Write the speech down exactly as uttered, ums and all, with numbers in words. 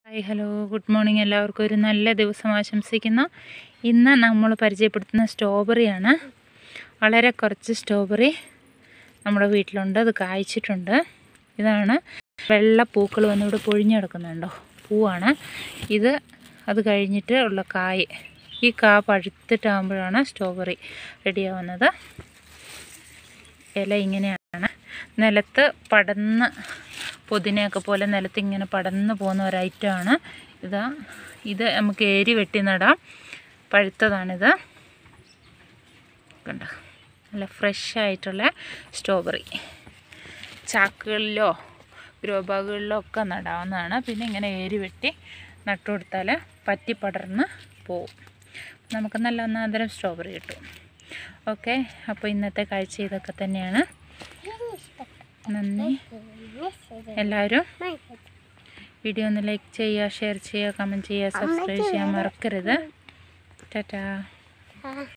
Hi hello good morning. എല്ലാവർക്കും ഒരു നല്ല ദിവസം ആശംസിക്കുന്നു. ഇന്ന് നമ്മൾ പരിചയപ്പെടുത്തുന്ന സ്ട്രോബെറിയാണ്. വളരെ കുറച്ച് സ്ട്രോബെറി നമ്മുടെ വീട്ടിലുണ്ട്. അത് കായ്ച്ചിട്ടുണ്ട്. ഇതാണ് വെള്ള പൂക്കൾ വന്നിവിടെ പൊഴിഞ്ഞു കിടക്കുന്നുണ്ടോ, പൂവാണ് ഇത്. അത് കഴിഞ്ഞിട്ട് ഉള്ള കായ്, ഈ കാ പഴുത്തിട്ടാകുമ്പോഴാണ് സ്ട്രോബെറി റെഡിയാവുന്നത്. ഇല ഇങ്ങനെയാണ്, നിലത്ത് പടന്ന് പുതിനയൊക്കെ പോലെ നിലത്ത് ഇങ്ങനെ പടന്ന് പോകുന്ന ഒരു ഐറ്റമാണ് ഇതാ. ഇത് നമുക്ക് ഏരി വെട്ടി നടാം. പഴുത്തതാണിത്, കണ്ടോ, നല്ല ഫ്രഷ് ആയിട്ടുള്ള സ്ട്രോബെറി. ചാക്കുകളിലോ ഗ്രോ ബാഗുകളിലോ ഒക്കെ നടാവുന്നതാണ്. പിന്നെ ഇങ്ങനെ ഏരി വെട്ടി നട്ടു കൊടുത്താൽ പറ്റി പടർന്ന് പോവും. നമുക്ക് നല്ല ഒന്നാന്തരം സ്ട്രോബെറി കിട്ടും. ഓക്കെ, അപ്പോൾ ഇന്നത്തെ കാഴ്ച ഇതൊക്കെ തന്നെയാണ്. നന്ദി. എല്ലാവരും വീഡിയോ ഒന്ന് ലൈക്ക് ചെയ്യുക, ഷെയർ ചെയ്യുക, കമൻറ്റ് ചെയ്യുക, സബ്സ്ക്രൈബ് ചെയ്യാൻ മറക്കരുത്. ടാറ്റാ.